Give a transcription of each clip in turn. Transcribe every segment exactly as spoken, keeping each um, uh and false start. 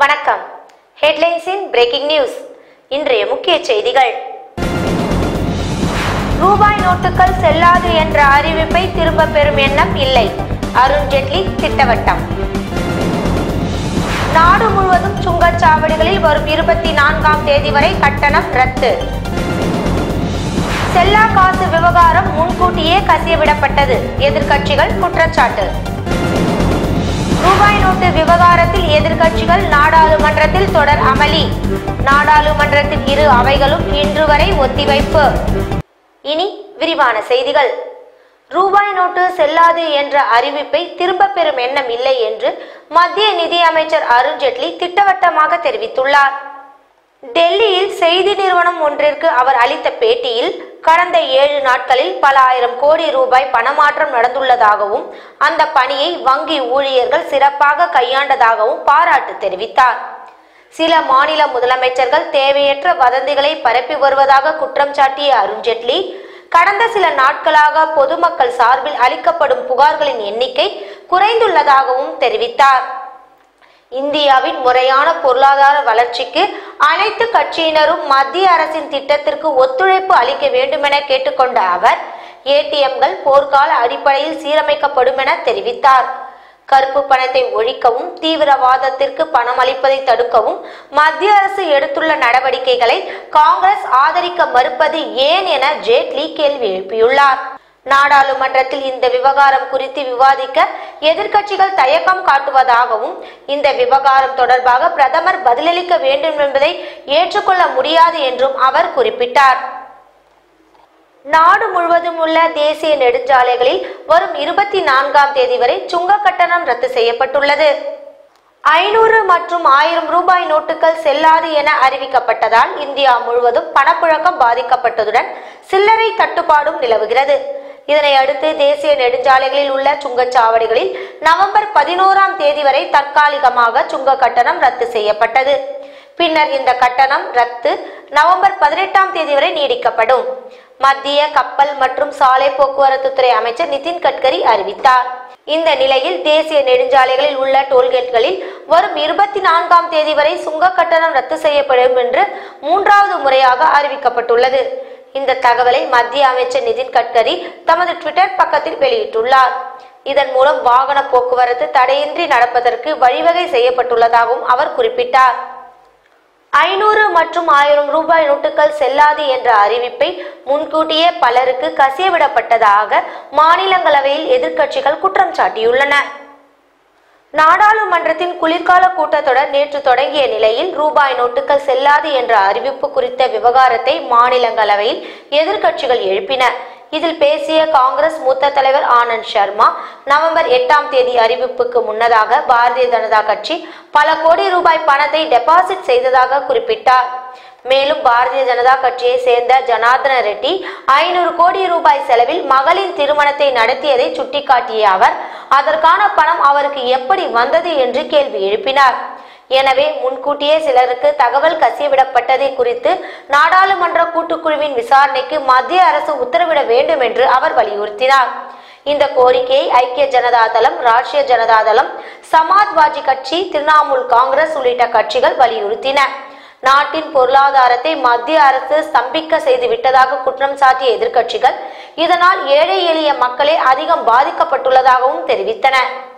வணக்கம். ஹெட்லைன்ஸின் breaking news. இன்றைய முக்கிய செய்திகள். ரூபாய் நோட்டுகள் செல்லாது என்ற அறிவிப்பை திரும்ப பெறும் எண்ணம் இல்லை, அருண்ஜேட்லி திட்டவட்டம். நாடு முழுவதும் சுங்கச்சாவடிகளில் வரும் இருபத்தி நான்காம் தேதி வரை கட்டணம் ரத்து. செல்லா காசு விவகாரம் முன்கூட்டியே கசியவிடப்பட்டது, எதிர்க்கட்சிகள் குற்றச்சாட்டு. ரூபாய் நோட்டு விவகாரத்தில் எதிர்க்கட்சிகள் நாடாளுமன்றத்தில் தொடர் அமளி. நாடாளுமன்றத்தின் இரு அவைகளும் இன்று வரை ஒத்திவைப்பு. இனி விரிவான செய்திகள். ரூபாய் நோட்டு செல்லாது என்ற அறிவிப்பை திரும்ப பெறும் எண்ணம் இல்லை என்று மத்திய நிதி அமைச்சர் அருண்ஜேட்லி திட்டவட்டமாக தெரிவித்துள்ளார். டெல்லியில் செய்தி நிறுவனம் ஒன்றிற்கு அவர் அளித்த பேட்டியில் கடந்த ஏழு நாட்களில் பல ஆயிரம் கோடி ரூபாய் பணமாற்றம் நடந்துள்ளதாகவும் அந்த பணியை வங்கி ஊழியர்கள் சிறப்பாக கையாண்டதாகவும் பாராட்டு தெரிவித்தார். சில மாநில முதலமைச்சர்கள் தேவையற்ற வதந்திகளை பரப்பி வருவதாக குற்றம் சாட்டிய அருண்ஜேட்லி, கடந்த சில நாட்களாக பொதுமக்கள் சார்பில் அளிக்கப்படும் புகார்களின் எண்ணிக்கை குறைந்துள்ளதாகவும் தெரிவித்தார். இந்தியாவின் முறையான பொருளாதார வளர்ச்சிக்கு அனைத்து கட்சியினரும் மத்திய அரசின் திட்டத்திற்கு ஒத்துழைப்பு அளிக்க வேண்டுமென கேட்டுக்கொண்ட அவர், ஏடிஎம்கள் போர்க்கால அடிப்படையில் சீரமைக்கப்படும் என தெரிவித்தார். கருப்பு பணத்தை ஒழிக்கவும் தீவிரவாதத்திற்கு பணம் அளிப்பதை தடுக்கவும் மத்திய அரசு எடுத்துள்ள நடவடிக்கைகளை காங்கிரஸ் ஆதரிக்க மறுப்பது ஏன் என ஜேட்லி கேள்வி எழுப்பியுள்ளார். நாடாளுமன்றத்தில் இந்த விவகாரம் குறித்து விவாதிக்க எதிர்க்கட்சிகள் தயக்கம் காட்டுவதாகவும் இந்த விவகாரம் தொடர்பாக பிரதமர் பதிலளிக்க வேண்டும் என்பதை ஏற்றுக்கொள்ள முடியாது என்றும் அவர் குறிப்பிட்டார். நாடு முழுவதும் உள்ள தேசிய நெடுஞ்சாலைகளில் வரும் இருபத்தி நான்காம் தேதி வரை சுங்க கட்டணம் ரத்து செய்யப்பட்டுள்ளது. ஐநூறு மற்றும் ஆயிரம் ரூபாய் நோட்டுகள் செல்லாது என அறிவிக்கப்பட்டதால் இந்தியா முழுவதும் பணப்புழக்கம் பாதிக்கப்பட்டதுடன் சில்லறை தட்டுப்பாடும் நிலவுகிறது. இதனை அடுத்து தேசிய நெடுஞ்சாலைகளில் உள்ள சுங்கச்சாவடிகளில் நவம்பர் பதினோராம் தேதி வரை தற்காலிகமாக சுங்க கட்டணம் ரத்து செய்யப்பட்டது. பின்னர் இந்த கட்டணம் ரத்து நவம்பர் பதினெட்டாம் தேதி வரை நீடிக்கப்படும். மத்திய கப்பல் மற்றும் சாலை போக்குவரத்து துறை அமைச்சர் நிதின் கட்கரி அறிவித்தார். இந்த நிலையில் தேசிய நெடுஞ்சாலைகளில் உள்ள டோல்கேட்களில் வரும் இருபத்தி நான்காம் தேதி வரை சுங்க கட்டணம் ரத்து செய்யப்படும் என்று மூன்றாவது முறையாக அறிவிக்கப்பட்டுள்ளது. இந்த தகவலை மத்திய அமைச்சர் நிதின் கட்கரி தமது ட்விட்டர் பக்கத்தில் வெளியிட்டுள்ளார். இதன் மூலம் வாகன போக்குவரத்து தடையின்றி நடப்பதற்கு வழிவகை செய்யப்பட்டுள்ளதாகவும் அவர் குறிப்பிட்டார். ஐநூறு மற்றும் ஆயிரம் ரூபாய் நோட்டுகள் செல்லாது என்ற அறிவிப்பை முன்கூட்டியே பலருக்கு கசியவிடப்பட்டதாக மாநிலங்களவையில் எதிர்க்கட்சிகள் குற்றம் சாட்டியுள்ளன. நாடாளுமன்றத்தின் குளிர்கால கூட்டத்தொடர் நேற்று தொடங்கிய நிலையில் ரூபாய் நோட்டுகள் செல்லாது என்ற அறிவிப்பு குறித்த விவகாரத்தை மாநிலங்களவையில் எதிர்க்கட்சிகள் எழுப்பின. இதில் பேசிய காங்கிரஸ் மூத்த தலைவர் ஆனந்த் சர்மா, நவம்பர் எட்டாம் தேதி அறிவிப்புக்கு முன்னதாக பாரதிய ஜனதா கட்சி பல கோடி ரூபாய் பணத்தை டெபாசிட் செய்ததாக குறிப்பிட்டார். மேலும் பாரதிய ஜனதா கட்சியை சேர்ந்த ஜனார்தன ரெட்டி ஐநூறு கோடி ரூபாய் செலவில் மகளின் திருமணத்தை நடத்தியதை சுட்டிக்காட்டிய அவர், அதற்கான பணம் அவருக்கு எப்படி வந்தது என்று கேள்வி எழுப்பினார். எனவே முன்கூட்டியே சிலருக்கு தகவல் கசியவிடப்பட்டதை குறித்து நாடாளுமன்ற கூட்டுக்குழுவின் விசாரணைக்கு மத்திய அரசு உத்தரவிட வேண்டும் என்று அவர் வலியுறுத்தினார். இந்த கோரிக்கையை ஐக்கிய ஜனதா தளம், ராஷ்டிரிய ஜனதா தளம், சமாஜ்வாதி கட்சி, திரிணாமுல் காங்கிரஸ் உள்ளிட்ட கட்சிகள் வலியுறுத்தின. நாட்டின் பொருளாதாரத்தை மத்திய அரசு ஸ்தம்பிக்க செய்து விட்டதாக குற்றம் சாட்டிய எதிர்க்கட்சிகள் இதனால் ஏழை எளிய மக்களே அதிகம் பாதிக்கப்பட்டுள்ளதாகவும் தெரிவித்தன.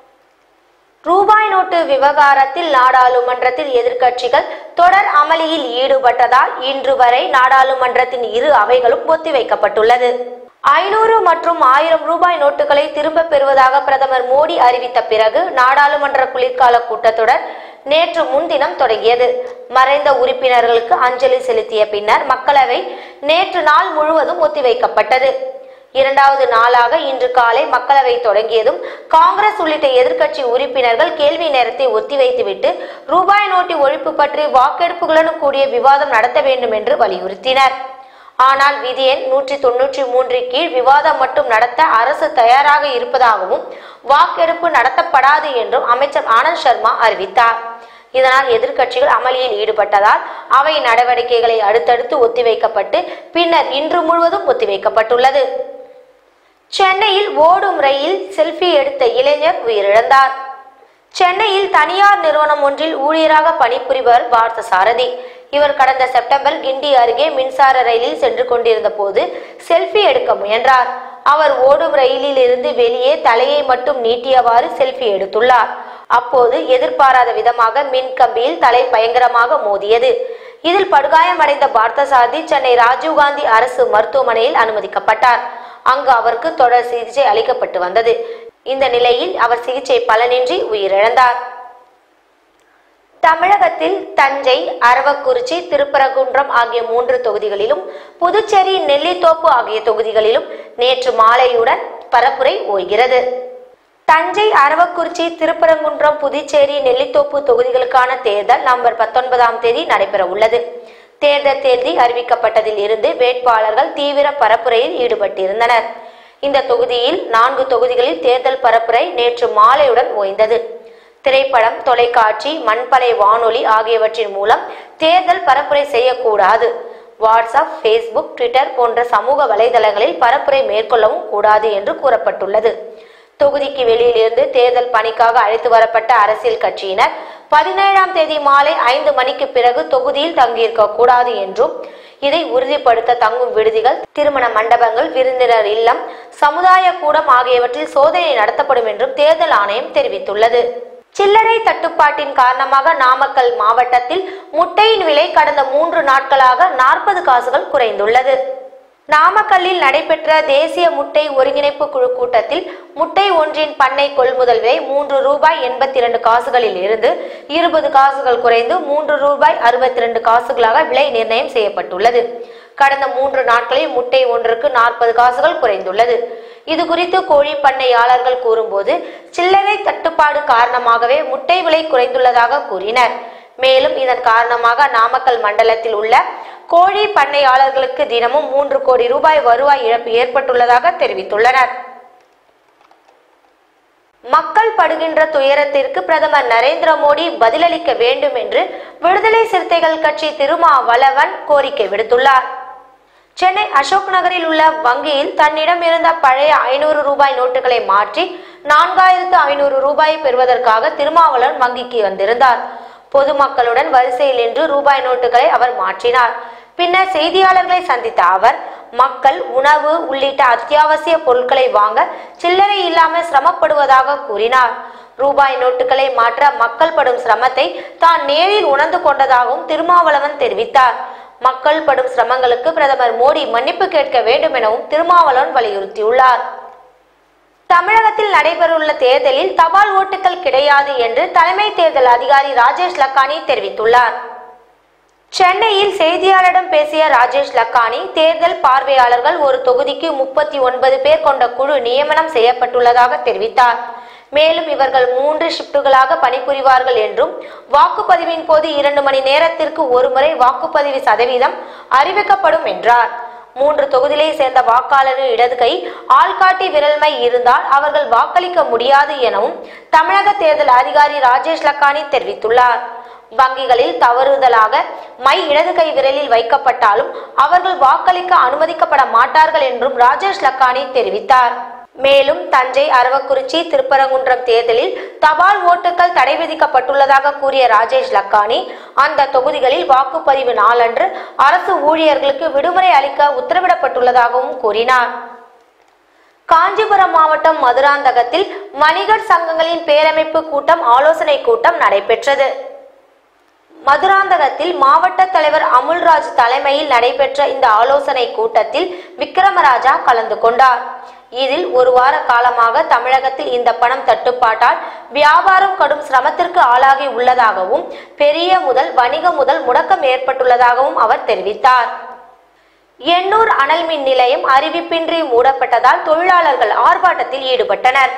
ரூபாய் நோட்டு விவகாரத்தில் நாடாளுமன்றத்தில் எதிர்க்கட்சிகள் தொடர் அமளியில் ஈடுபட்டதால் இன்று வரை நாடாளுமன்றத்தின் இரு அவைகளும் ஒத்திவைக்கப்பட்டுள்ளது. ஐநூறு மற்றும் ஆயிரம் ரூபாய் நோட்டுகளை திரும்ப பெறுவதாக பிரதமர் மோடி அறிவித்த பிறகு நாடாளுமன்ற குளிர்கால கூட்டத்தொடர் நேற்று முன்தினம் தொடங்கியது. மறைந்த உறுப்பினர்களுக்கு அஞ்சலி செலுத்திய பின்னர் மக்களவை நேற்று நாள் முழுவதும் ஒத்திவைக்கப்பட்டது. இரண்டாவது நாளாக இன்று காலை மக்களவை தொடங்கியதும் காங்கிரஸ் உள்ளிட்ட எதிர்க்கட்சி உறுப்பினர்கள் கேள்வி நேரத்தை ஒத்திவைத்துவிட்டு ரூபாய் நோட்டு ஒழிப்பு பற்றி வாக்கெடுப்புகளுடன் கூடிய விவாதம் நடத்த வேண்டும் என்று வலியுறுத்தினர். ஆனால் விதி எண் நூற்றி தொன்னூற்றி மூன்று கீழ் விவாதம் மட்டும் நடத்த அரசு தயாராக இருப்பதாகவும் வாக்கெடுப்பு நடத்தப்படாது என்றும் அமைச்சர் ஆனந்த் சர்மா அறிவித்தார். இதனால் எதிர்க்கட்சிகள் அமளியில் ஈடுபட்டதால் அவை நடவடிக்கைகளை அடுத்தடுத்து ஒத்திவைக்கப்பட்டு பின்னர் இன்று முழுவதும் ஒத்திவைக்கப்பட்டுள்ளது. சென்னையில் ஓடும் ரயில் செல்ஃபி எடுத்த இளைஞர் உயிரிழந்தார். சென்னையில் தனியார் நிறுவனம் ஒன்றில் ஊழியராக பணிபுரிபவர் பார்த்தசாரதி. இவர் கடந்த செப்டம்பர் கிண்டி அருகே மின்சார ரயிலில் சென்று கொண்டிருந்த போது செல்ஃபி எடுக்க முயன்றார். அவர் ஓடும் ரயிலில் இருந்து வெளியே தலையை மட்டும் நீட்டியவாறு செல்ஃபி எடுத்துள்ளார். அப்போது எதிர்பாராத விதமாக மின் கம்பியில் தலை பயங்கரமாக மோதியது. இதில் படுகாயமடைந்த பார்த்தசாரதி சென்னை ராஜீவ்காந்தி அரசு மருத்துவமனையில் அனுமதிக்கப்பட்டார். அங்கு அவருக்கு தொடர் சிகிச்சை அளிக்கப்பட்டு வந்தது. இந்த நிலையில் அவர் சிகிச்சை பலனின்றி உயிரிழந்தார். தமிழகத்தில் தஞ்சை, அரவக்குறிச்சி, திருப்பரங்குன்றம் ஆகிய மூன்று தொகுதிகளிலும், புதுச்சேரி, நெல்லித்தோப்பு ஆகிய தொகுதிகளிலும் நேற்று மாலையுடன் பரப்புரை ஓய்கிறது. தஞ்சை, அரவக்குறிச்சி, திருப்பரங்குன்றம், புதுச்சேரி, நெல்லித்தோப்பு தொகுதிகளுக்கான தேர்தல் நவம்பர் பத்தொன்பதாம் தேதி நடைபெற உள்ளது. தேர்தல் தேதி அறிவிக்கப்பட்டதில் இருந்து வேட்பாளர்கள் தீவிர பரப்புரையில் ஈடுபட்டிருந்தனர். இந்த தொகுதியில் நான்கு தொகுதிகளில் தேர்தல் பரப்புரை நேற்று மாலையுடன் ஓய்ந்தது. திரைப்படம், தொலைக்காட்சி, மண்பலை வானொலி ஆகியவற்றின் மூலம் தேர்தல் பரப்புரை செய்யக்கூடாது. வாட்ஸ்அப், ஃபேஸ்புக், ட்விட்டர் போன்ற சமூக வலைதளங்களில் பரப்புரை மேற்கொள்ளவும் கூடாது என்று கூறப்பட்டுள்ளது. தொகுதிக்கு வெளியிலிருந்து தேர்தல் பணிக்காக அழைத்து வரப்பட்ட அரசியல் கட்சியினர் பதினேழாம் தேதி மாலை ஐந்து மணிக்கு பிறகு தொகுதியில் தங்கியிருக்க கூடாது என்றும், இதை உறுதிப்படுத்த தங்கும் விடுதிகள், திருமண மண்டபங்கள், விருந்தினர் இல்லம், சமுதாய கூடம் ஆகியவற்றில் சோதனை நடத்தப்படும் என்றும் தேர்தல் ஆணையம் தெரிவித்துள்ளது. சில்லறை தட்டுப்பாட்டின் காரணமாக நாமக்கல் மாவட்டத்தில் முட்டையின் விலை கடந்த மூன்று நாட்களாக நாற்பது காசுகள் குறைந்துள்ளது. நாமக்கல்லில் நடைபெற்ற தேசிய முட்டை ஒருங்கிணைப்பு குழு கூட்டத்தில் முட்டை ஒன்றின் பண்ணை கொள்முதல் விலை மூன்று ரூபாய் எண்பத்தி இரண்டு காசுகளில் இருந்து இருபது காசுகள் குறைந்து மூன்று ரூபாய் அறுபத்தி இரண்டு காசுகளாக விலை நிர்ணயம் செய்யப்பட்டுள்ளது. கடந்த மூன்று நாட்களில் முட்டை ஒன்றுக்கு நாற்பது காசுகள் குறைந்துள்ளது. இது குறித்து கோழி பண்ணையாளர்கள் கூறும்போது, சில்லறை தட்டுப்பாடு காரணமாகவே முட்டை விலை குறைந்துள்ளதாக கூறினர். மேலும் இதன் காரணமாக நாமக்கல் மண்டலத்தில் உள்ள கோழி பண்ணையாளர்களுக்கு தினமும் மூன்று கோடி ரூபாய் வருவாய் இழப்பு ஏற்பட்டுள்ளதாக தெரிவித்துள்ளனர். மக்கள் படுகின்ற துயரத்திற்கு பிரதமர் நரேந்திர மோடி பதிலளிக்க வேண்டும் என்று விடுதலை சிறுத்தைகள் கட்சி திருமாவளவன் கோரிக்கை விடுத்துள்ளார். சென்னை அசோக் நகரில் உள்ள வங்கியில் தன்னிடம் இருந்த பழைய ஐநூறு ரூபாய் நோட்டுகளை மாற்றி நான்காயிரத்து ஐநூறு ரூபாயை பெறுவதற்காக திருமாவளவன் வங்கிக்கு வந்திருந்தார். பொதுமக்களுடன் வரிசையில் நின்று ரூபாய் நோட்டுகளை அவர் மாற்றினார். பின்னர் செய்தியாளர்களை சந்தித்த அவர், மக்கள் உணவு உள்ளிட்ட அத்தியாவசிய பொருட்களை வாங்க சில்லறை இல்லாமல் சிரமப்படுவதாக கூறினார். ரூபாய் நோட்டுகளை மாற்ற மக்கள் படும் சிரமத்தை தான் நேரில் உணர்ந்து கொண்டதாகவும் திருமாவளவன் தெரிவித்தார். மக்கள் படும் சிரமங்களுக்கு பிரதமர் மோடி மன்னிப்பு கேட்க வேண்டும் எனவும் திருமாவளவன் வலியுறுத்தியுள்ளார். தமிழகத்தில் நடைபெறவுள்ள தேர்தலில் தபால் ஓட்டுகள் கிடையாது என்று தலைமை தேர்தல் அதிகாரி ராஜேஷ் லக்கானி தெரிவித்துள்ளார். சென்னையில் செய்தியாளரிடம் பேசிய ராஜேஷ் லக்கானி, தேர்தல் பார்வையாளர்கள் ஒரு தொகுதிக்கு முப்பத்தி ஒன்பது பேர் கொண்ட குழு நியமனம் செய்யப்பட்டுள்ளதாக தெரிவித்தார். மேலும் இவர்கள் மூன்று ஷிப்டுகளாக பணிபுரிவார்கள் என்றும், வாக்குப்பதிவின் போது இரண்டு மணி நேரத்திற்கு ஒருமுறை வாக்குப்பதிவு சதவீதம் அறிவிக்கப்படும் என்றார். மூன்று தொகுதியை சேர்ந்த வாக்காளரின் இடது கை ஆள்காட்டி விரல்மை இருந்தால் அவர்கள் வாக்களிக்க முடியாது எனவும் தமிழக தேர்தல் அதிகாரி ராஜேஷ் லக்கானி தெரிவித்துள்ளார். வங்கிகளில் தவறுதலாக மை இடது கை விரலில் வைக்கப்பட்டாலும் அவர்கள் வாக்களிக்க அனுமதிக்கப்பட மாட்டார்கள் என்றும் ராஜேஷ் லக்கானி தெரிவித்தார். மேலும் தஞ்சை, அரவக்குறிச்சி, திருப்பரங்குன்றம் தேர்தலில் தபால் ஓட்டுகள் தடை விதிக்கப்பட்டுள்ளதாக கூறிய ராஜேஷ் லக்கானி, அந்த தொகுதிகளில் வாக்குப்பதிவு நாளன்று அரசு ஊழியர்களுக்கு விடுமுறை அளிக்க உத்தரவிடப்பட்டுள்ளதாகவும் கூறினார். காஞ்சிபுரம் மாவட்டம் மதுராந்தகத்தில் வணிகர் சங்கங்களின் பேரமைப்பு கூட்டம் ஆலோசனை கூட்டம் நடைபெற்றது. மதுராந்தகத்தில் மாவட்ட தலைவர் அமுல்ராஜ் தலைமையில் நடைபெற்ற இந்த ஆலோசனை கூட்டத்தில் விக்ரமராஜா கலந்து கொண்டார். இதில் ஒரு வார காலமாக தமிழகத்தில் இந்த பணம் தட்டுப்பாட்டால் வியாபாரம் கடும் சிரமத்திற்கு ஆளாகி உள்ளதாகவும், பெரிய முதல் வணிக முதல் முடக்கம் ஏற்பட்டுள்ளதாகவும் அவர் தெரிவித்தார். எண்ணூர் அனல் மின் நிலையம் அறிவிப்பின்றி மூடப்பட்டதால் தொழிலாளர்கள் ஆர்ப்பாட்டத்தில் ஈடுபட்டனர்.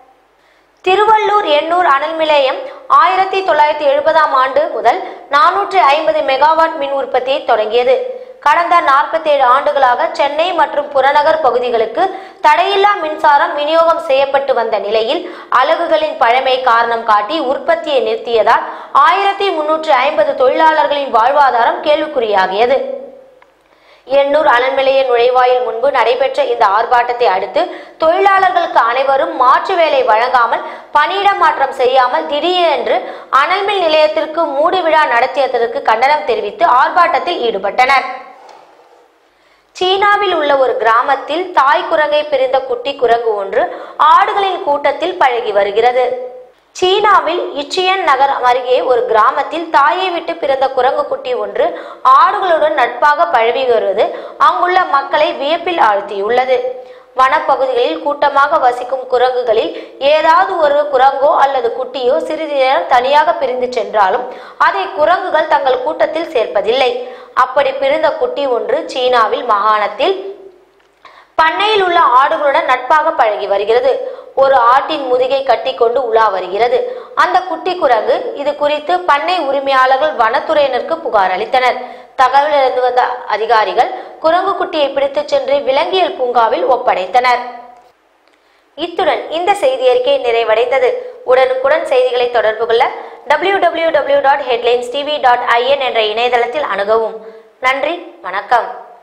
திருவள்ளூர் எண்ணூர் அனல் நிலையம் ஆயிரத்தி தொள்ளாயிரத்தி எழுபதாம் ஆண்டு முதல் நானூற்றி ஐம்பது மெகாவாட் மின் உற்பத்தியை தொடங்கியது. கடந்த நாற்பத்தி ஏழு ஆண்டுகளாக சென்னை மற்றும் புறநகர் பகுதிகளுக்கு தடையில்லா மின்சாரம் விநியோகம் செய்யப்பட்டு வந்த நிலையில் அலகுகளின் பழமை காரணம் காட்டி உற்பத்தியை நிறுத்தியதால் ஆயிரத்தி முன்னூற்றி ஐம்பது தொழிலாளர்களின் வாழ்வாதாரம் கேள்விக்குறியாகியது. எண்ணூர் அனல் நிலைய நுழைவாயில் முன்பு நடைபெற்ற இந்த ஆர்ப்பாட்டத்தை அடுத்து தொழிலாளர்களுக்கு அனைவரும் மாற்று வேலை வழங்காமல் பணியிட மாற்றம் செய்யாமல் திடீரென்று அனல்மின் நிலையத்திற்கு மூடு விழா நடத்தியதற்கு கண்டனம் தெரிவித்து ஆர்ப்பாட்டத்தில் ஈடுபட்டனர். சீனாவில் உள்ள ஒரு கிராமத்தில் தாய் குரங்கை பிரிந்த குட்டி குரங்கு ஒன்று ஆடுகளின் கூட்டத்தில் பழகி வருகிறது. சீனாவில் இச்சியன் நகர் அருகே ஒரு கிராமத்தில் தாயை விட்டு பிறந்த குரங்கு குட்டி ஒன்று ஆடுகளுடன் நட்பாக பழகி வருவது அங்குள்ள மக்களை வியப்பில் ஆழ்த்தியுள்ளது. வனப்பகுதிகளில் கூட்டமாக வசிக்கும் குரங்குகளில் ஏதாவது ஒரு குரங்கோ அல்லது குட்டியோ சிறிது நேரம் தனியாக பிரிந்து சென்றாலும் அதை குரங்குகள் தங்கள் கூட்டத்தில் சேர்ப்பதில்லை. அப்படி பிரிந்த குட்டி ஒன்று சீனாவில் மாகாணத்தில் பண்ணையில் உள்ள ஆடுகளுடன் நட்பாக பழகி வருகிறது. ஒரு ஆட்டின் முதுகை கட்டி கொண்டு உலா வருகிறது. அந்த குட்டி குரங்கு இது குறித்து பண்ணை உரிமையாளர்கள் வனத்துறையினருக்கு புகார் அளித்தனர். தகவல் இருந்து வந்த அதிகாரிகள் குரங்கு குட்டியை பிடித்து சென்று விலங்கியல் பூங்காவில் ஒப்படைத்தனர். இத்துடன் இந்த செய்தி அறிக்கை நிறைவடைந்தது. உடனுக்குடன் செய்திகளை தொடர்பு கொள்ள W W W dot headlines TV dot I N என்ற இணையதளத்தில் அணுகவும். நன்றி, வணக்கம்.